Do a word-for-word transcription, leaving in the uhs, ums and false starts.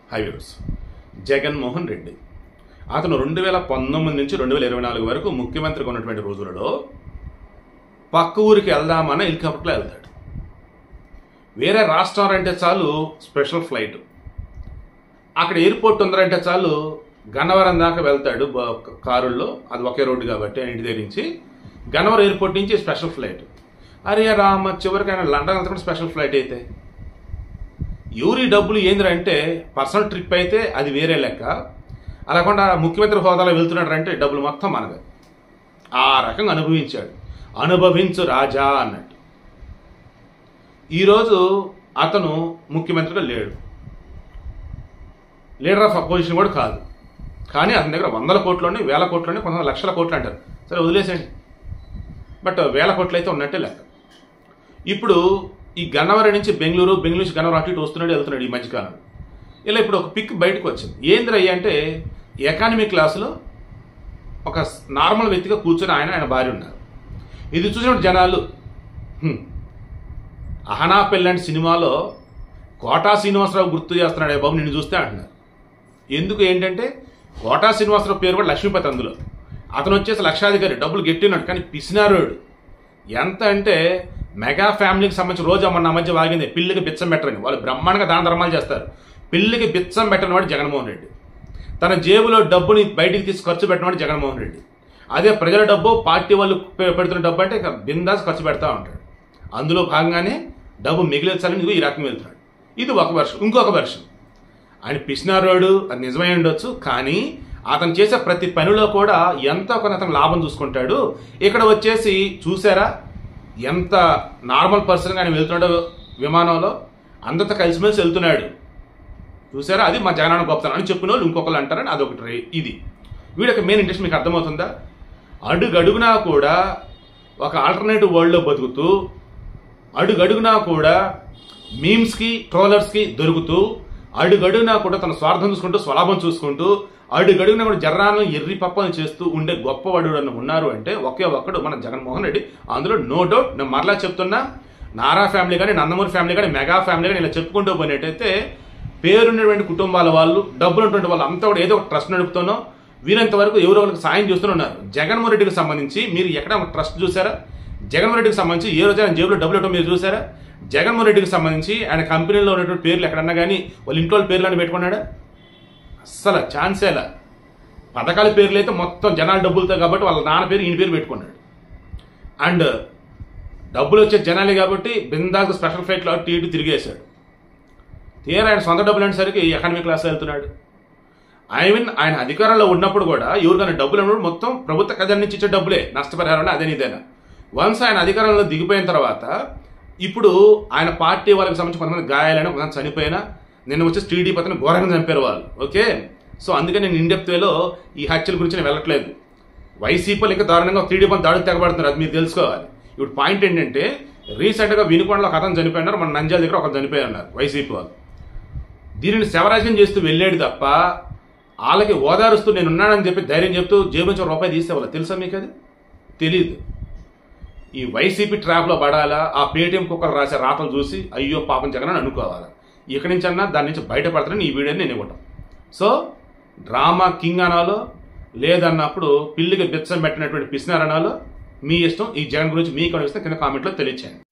Highways Jaganmohan Reddy అతను రెండు వేల పంతొమ్మిది నుంచి రెండు వేల ఇరవై నాలుగు వరకు ముఖ్యమంత్రిగా ఉన్నటువంటి రోజులలో పక్క ఊరికి వెళ్దామన్న హెలికాప్టర్లో వెళ్తాడు. వేరే రాష్ట్రం అంటే చాలు స్పెషల్ ఫ్లైట్, అక్కడ ఎయిర్పోర్ట్ ఉందంటే చాలు గన్నవరం దాకా వెళ్తాడు కారుల్లో, అది ఒకే రోడ్డు కాబట్టి ఇంటి దగ్గర నుంచి గన్నవరం ఎయిర్పోర్ట్ నుంచి స్పెషల్ ఫ్లైట్. అరే రామ, చివరికి ఆయన లండన్ అంతా కూడా స్పెషల్ ఫ్లైట్ అయితే ఎవరి డబ్బులు ఏంద్రంటే పర్సనల్ ట్రిప్ అయితే అది వేరే లెక్క, అలాకుండా ముఖ్యమంత్రి హోదాలో వెళ్తున్నాడంటే డబ్బులు మొత్తం మనది. ఆ రకంగా అనుభవించాడు. అనుభవించు రాజా అన్నట్టు. ఈరోజు అతను ముఖ్యమంత్రిగా లేడు, లీడర్ ఆఫ్ అపోజిషన్ కూడా కాదు. కానీ అతని దగ్గర వందల కోట్లోని వేల కోట్లోని కొంతమంది లక్షల కోట్లు అంటారు, సరే వదిలేసేయండి, బట్ వేల కోట్లు అయితే ఉన్నట్టే లెక్క. ఇప్పుడు ఈ గన్నవరం నుంచి బెంగళూరు, బెంగళూరు నుంచి గన్నవరం అటు ఇటు వస్తున్నాడు వెళ్తున్నాడు ఈ మధ్యకాలం. ఇలా ఇప్పుడు ఒక పిక్ బయటకు వచ్చింది. ఏంద్రయ్య అంటే ఎకానమీ క్లాసులో ఒక నార్మల్ వ్యక్తిగా కూర్చొని ఆయన ఆయన భార్య ఉన్నారు. ఇది చూసిన జనాలు అహనా పెళ్ళంటి సినిమాలో కోటా శ్రీనివాసరావు గుర్తు చేస్తున్నాడే బాబు నిన్ను చూస్తే అంటున్నారు. ఎందుకు ఏంటంటే కోటా శ్రీనివాసరావు పేరు కూడా లక్ష్మీపతి, అందులో అతను వచ్చేసి లక్షాధికారి, డబ్బులు గట్టినాడు. కానీ పిసినారోడు ఎంత అంటే మెగా ఫ్యామిలీకి సంబంధించి రోజు మొన్న మధ్య వాగింది పిల్లికి బిచ్చం పెట్టరని. వాళ్ళు బ్రహ్మాండంగా దాన ధర్మాలు చేస్తారు. పిల్లికి బిచ్చం పెట్టిన వాడు జగన్మోహన్ రెడ్డి. తన జేబులో డబ్బుని బయటికి తీసి ఖర్చు పెట్టినవాడు జగన్మోహన్ రెడ్డి. అదే ప్రజల డబ్బు, పార్టీ వాళ్ళు పెడుతున్న డబ్బు అంటే ఇక బిందాస్ ఖర్చు పెడతా ఉంటాడు. అందులో భాగంగానే డబ్బు మిగిలించాలని ఈ రకం వెళ్తున్నాడు. ఇది ఒక వెర్షన్. ఇంకొక వెర్షన్, ఆయన పిసినారోడు, అది నిజమై ఉండొచ్చు, కానీ అతను చేసే ప్రతి పనిలో కూడా ఎంతో కొంత అతను లాభం చూసుకుంటాడు. ఇక్కడ వచ్చేసి చూసారా ఎంత నార్మల్ పర్సన్గా ఆయన వెళ్తున్నాడో, విమానంలో అందరితో కలిసిమెలిసి వెళ్తున్నాడు. చూసారా, అది మా జగనన్న గొప్పతనం అని చెప్పిన వాళ్ళు ఇంకొకరు అంటారని అదొకటి. ఇది వీడికి మెయిన్ ఇంట్రెస్ట్ మీకు అర్థమవుతుందా? అడుగడుగునా కూడా ఒక ఆల్టర్నేటివ్ వరల్డ్లో బతుకుతూ, అడుగడుగునా కూడా మీమ్స్కి, ట్రోలర్స్కి దొరుకుతూ, అడుగడుగునా కూడా తన స్వార్థం చూసుకుంటూ, స్వలాభం చూసుకుంటూ, అడుగడుగునా కూడా జర్రాలను ఎర్రి పప్పని చేస్తూ ఉండే గొప్పవాడు అని ఉన్నారు అంటే ఒకే ఒక్కడు మన జగన్మోహన్ రెడ్డి. అందులో నో డౌట్. నేను మరలా చెప్తున్నా, నారా ఫ్యామిలీ కానీ, నందమూరి ఫ్యామిలీ కానీ, మెగా ఫ్యామిలీ కానీ ఇలా చెప్పుకుంటూ పోయినట్టయితే పేరున్నటువంటి కుటుంబాల వాళ్ళు, డబ్బులు ఉన్నటువంటి వాళ్ళు అంతా కూడా ఏదో ఒక ట్రస్ట్ నడుపుతానో వీరంత వరకు ఎవరో వాళ్ళకి సాయం చేస్తూనే ఉన్నారు. జగన్మోహన్ రెడ్డికి సంబంధించి మీరు ఎక్కడ ఒక ట్రస్ట్ చూసారా? జగన్మోహన్ రెడ్డికి సంబంధించి ఏ రోజు ఆయన జేబులో డబ్బులు ఇవ్వడం మీరు చూసారా? జగన్మోహన్ రెడ్డికి సంబంధించి ఆయన కంపెనీలో ఉన్నటువంటి పేర్లు ఎక్కడన్నా కానీ వాళ్ళ ఇంట్లో వాళ్ళ పేర్లు అని పెట్టుకున్నాడా? అస్సలు ఛాన్సేలా. పథకాల పేర్లు అయితే మొత్తం జనాల డబ్బులతో కాబట్టి వాళ్ళ నాన్న పేరు ఈయన పేరు పెట్టుకున్నాడు. అండ్ డబ్బులు వచ్చే జనాలే కాబట్టి బిందాకు స్పెషల్ ఫ్లైట్లో అటు ఇటు తిరిగేశాడు. తీరా ఆయన సొంత డబ్బులు అనేసరికి ఎకానమీ క్లాస్ వెళ్తున్నాడు. ఐ మీన్ ఆయన అధికారంలో ఉన్నప్పుడు కూడా ఎవరికైనా డబ్బులు అన్నప్పుడు మొత్తం ప్రభుత్వ ఖజానా నుంచి ఇచ్చే డబ్బులే, నష్టపరిహారం అదే ఇదేనా. వన్స్ ఆయన అధికారంలో దిగిపోయిన తర్వాత ఇప్పుడు ఆయన పార్టీ వాళ్ళకి సంబంధించి కొంతమంది గాయాలైనా, కొంతమంది చనిపోయినా, నిన్న వచ్చి టీడీపీ అతను ఘోరంగా చంపారు వాళ్ళు. ఓకే, సో అందుకే నేను ఇన్డెప్త్ వేలో ఈ హత్యల గురించి నేను వెళ్ళట్లేదు. వైసీపీలు ఇంకా దారుణంగా టీడీపీ దాడులు తెగబడుతున్నారు, అది మీరు తెలుసుకోవాలి. ఇప్పుడు పాయింట్ ఏంటంటే రీసెంట్గా వినుకొండలో ఒక అతను చనిపోయినారు, మన నంద్యాల దగ్గర ఒక చనిపోయి ఉన్నారు వైసీపీ వాళ్ళు. దీనిని శవరాజ్యం చేస్తూ వెళ్ళాడు తప్ప వాళ్ళకి ఓదారుస్తూ నేను ఉన్నానని చెప్పి ధైర్యం చెప్తూ జేబు నుంచి రూపాయి తీసేవాళ్ళు. తెలుసా మీకు? అది తెలీదు. ఈ వైసీపీ ట్రాప్లో పడాలా, ఆ పేటీఎం కుక్కలు రాసే రాతలు చూసి అయ్యో పాపం జగన్ అని అనుకోవాలా. ఇక్కడి నుంచి అన్నా దాని నుంచి బయటపడతానని ఈ వీడియోని నేను ఇవ్వటం. సో డ్రామా కింగ్ అనాలో లేదన్నప్పుడు పిల్లికి బిచ్చం పెట్టినటువంటి పిసినార్ అనాలో మీ ఇష్టం. ఈ జగన్ గురించి మీకు అనిపిస్తే కింద కామెంట్లో తెలియచేయండి.